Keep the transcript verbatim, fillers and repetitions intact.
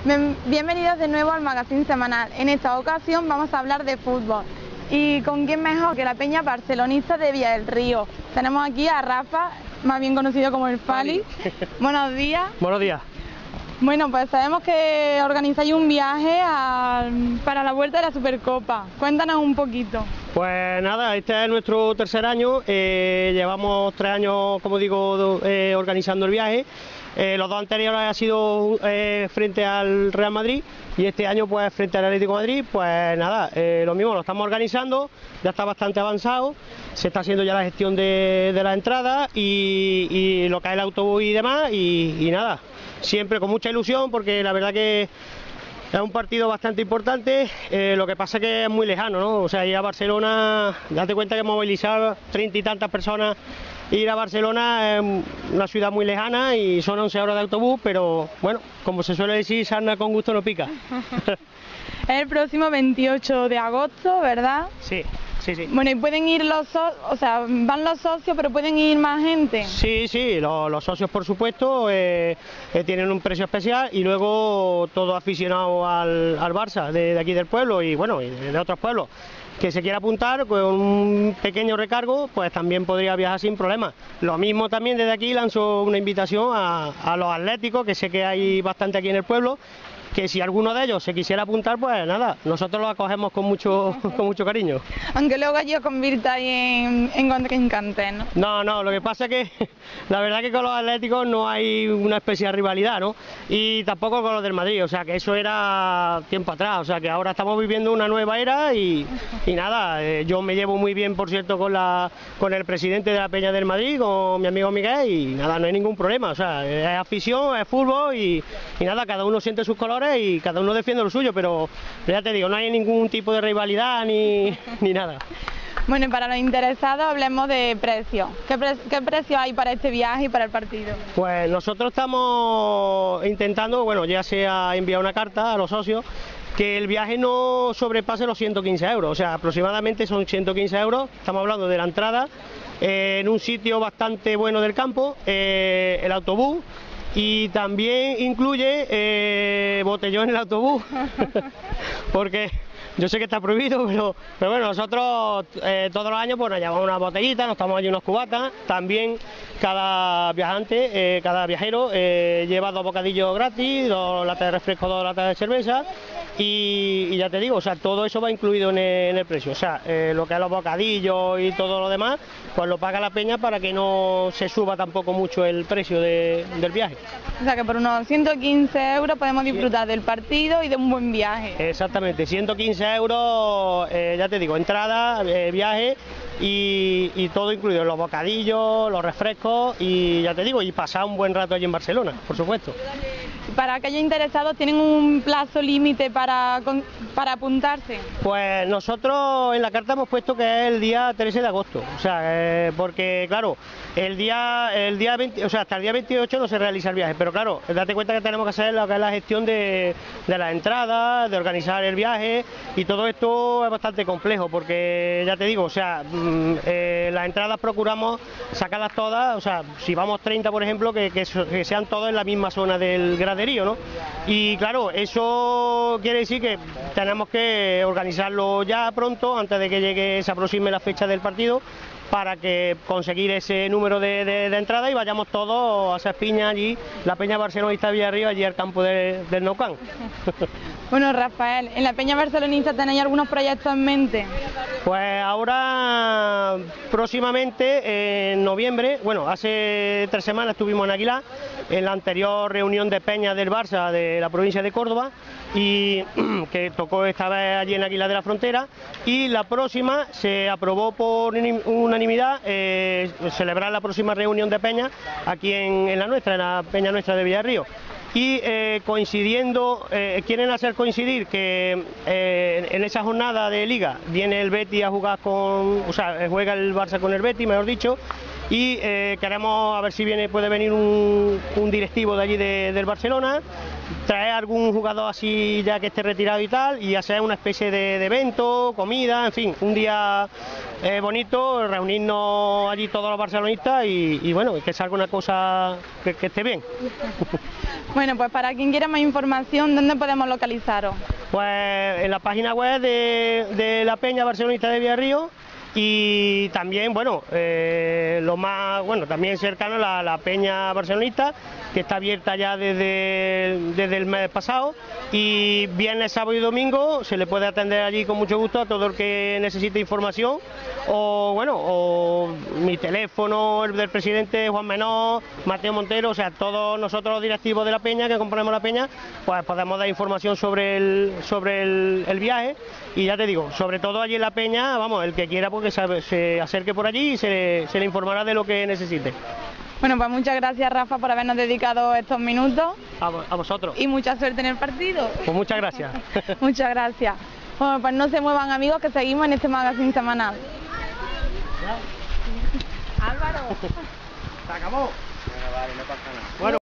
Bien- Bienvenidos de nuevo al Magazine Semanal. En esta ocasión vamos a hablar de fútbol. ¿Y con quién mejor que la peña barcelonista de Villa del Río? Tenemos aquí a Rafa, más bien conocido como el Fali. Buenos días. Buenos días. Bueno, pues sabemos que organizáis un viaje a- para la vuelta de la Supercopa. Cuéntanos un poquito. Pues nada, este es nuestro tercer año, eh, llevamos tres años, como digo, eh, organizando el viaje. Eh, los dos anteriores han sido eh, frente al Real Madrid y este año pues frente al Atlético de Madrid. Pues nada, eh, lo mismo, lo estamos organizando, ya está bastante avanzado, se está haciendo ya la gestión de, de la entrada y, y lo que es el autobús y demás y, y nada, siempre con mucha ilusión porque la verdad que es un partido bastante importante, eh, lo que pasa es que es muy lejano, ¿no? O sea, ir a Barcelona, date cuenta que movilizar treinta y tantas personas, ir a Barcelona es una ciudad muy lejana y son once horas de autobús, pero bueno, como se suele decir, sarna con gusto no pica. Es el próximo veintiocho de agosto, ¿verdad? Sí, sí, sí. Bueno, y pueden ir los socios, o sea, van los socios, pero pueden ir más gente. Sí, sí, lo- los socios por supuesto eh, eh, tienen un precio especial y luego todo aficionado al, al Barça de, de aquí del pueblo y bueno, y de, de otros pueblos que se quiera apuntar con un pequeño recargo, pues también podría viajar sin problema. Lo mismo también desde aquí lanzo una invitación a, a los atléticos, que sé que hay bastante aquí en el pueblo, que si alguno de ellos se quisiera apuntar, pues nada, nosotros lo acogemos con mucho, con mucho cariño. Aunque luego allí os convirtáis en, en contrincantes, ¿no? No, no, lo que pasa es que la verdad que con los Atléticos no hay una especie de rivalidad, ¿no? Y tampoco con los del Madrid, o sea que eso era tiempo atrás, o sea que ahora estamos viviendo una nueva era y, y nada, eh, yo me llevo muy bien, por cierto, con, la, con el presidente de la Peña del Madrid, con mi amigo Miguel y nada, no hay ningún problema, o sea, es afición, es fútbol y, y nada, cada uno siente sus colores y cada uno defiende lo suyo, pero ya te digo, no hay ningún tipo de rivalidad ni, ni nada. Bueno, y para los interesados hablemos de precios. ¿Qué, pre- qué precio hay para este viaje y para el partido? Pues nosotros estamos intentando, bueno, ya se ha enviado una carta a los socios, que el viaje no sobrepase los ciento quince euros, o sea, aproximadamente son ciento quince euros, estamos hablando de la entrada, eh, en un sitio bastante bueno del campo, eh, el autobús, y también incluye eh, botellón en el autobús, porque yo sé que está prohibido, pero, pero bueno, nosotros eh, todos los años pues nos llevamos una botellita, nos tomamos allí unos cubatas, también cada viajante, eh, cada viajero eh, lleva dos bocadillos gratis, dos latas de refresco, dos latas de cerveza y, y ya te digo, o sea, todo eso va incluido en el, en el precio, o sea, eh, lo que es los bocadillos y todo lo demás, pues lo paga la peña para que no se suba tampoco mucho el precio de- del viaje. O sea que por unos ciento quince euros podemos disfrutar del partido y de un buen viaje. Exactamente, ciento quince euros, eh, ya te digo, entrada, eh, viaje y, y todo incluido, los bocadillos, los refrescos y ya te digo, y pasar un buen rato allí en Barcelona, por supuesto. Para aquellos interesados, ¿tienen un plazo límite para, con- para apuntarse? Pues nosotros en la carta hemos puesto que es el día trece de agosto, o sea, eh, porque claro, el día, el día veinte, o sea, hasta el día veintiocho no se realiza el viaje, pero claro, date cuenta que tenemos que hacer lo que es la gestión de, de las entradas, de organizar el viaje y todo esto es bastante complejo, porque ya te digo, o sea, mm, eh, las entradas procuramos sacarlas todas, o sea, si vamos treinta por ejemplo, que, que so- que sean todos en la misma zona del graderío, ¿no? Y claro, eso quiere decir que tenemos que organizarlo ya pronto, antes de que llegue, se aproxime la fecha del partido, para que conseguir ese número de, de, de entrada y vayamos todos a hacer piña allí, la Peña Barcelonista de Villarrío, allí al campo de- del Nou Camp. Bueno, Rafael, en la Peña Barcelonista tenéis algunos proyectos en mente. Pues ahora, próximamente, en noviembre, bueno, hace tres semanas estuvimos en Aguilar, en la anterior reunión de Peña del Barça de la provincia de Córdoba, y que tocó esta vez allí en Aguilar de la Frontera, y la próxima se aprobó por unim- unanimidad eh, celebrar la próxima reunión de Peña aquí en, en la nuestra, en la Peña nuestra de Villarrío. Y eh, coincidiendo, eh, quieren hacer coincidir que eh, en esa jornada de liga viene el Betis a jugar con, o sea, juega el Barça con el Betis, mejor dicho, y eh, queremos a ver si viene, puede venir un, un directivo de allí de- del Barcelona, traer algún jugador así ya que esté retirado y tal, y hacer una especie de, de evento, comida, en fin, un día eh, bonito, reunirnos allí todos los barcelonistas y, y bueno, que salga una cosa que, que esté bien. Bueno, pues para quien quiera más información, ¿dónde podemos localizaros? Pues en la página web de, de la Peña Barcelonista de Villarrío. Y también, bueno, eh, lo más, bueno, también cercano la, la Peña Barcelonista, que está abierta ya desde, desde el mes pasado, y viernes, sábado y domingo se le puede atender allí con mucho gusto a todo el que necesite información, o bueno, o mi teléfono, el del presidente Juan Menor, Mateo Montero, o sea, todos nosotros los directivos de la Peña, que componemos la Peña, pues podemos dar información sobre el, sobre el, el viaje, y ya te digo, sobre todo allí en la Peña, vamos, el que quiera, pues que se, se acerque por allí y se, se le informará de lo que necesite. Bueno, pues muchas gracias, Rafa, por habernos dedicado estos minutos. A, a vosotros. Y mucha suerte en el partido. Pues muchas gracias. Muchas gracias. Bueno, pues no se muevan, amigos, que seguimos en este magazine semanal. Álvaro. Se acabó. Bueno, vale, no pasa nada. Bueno.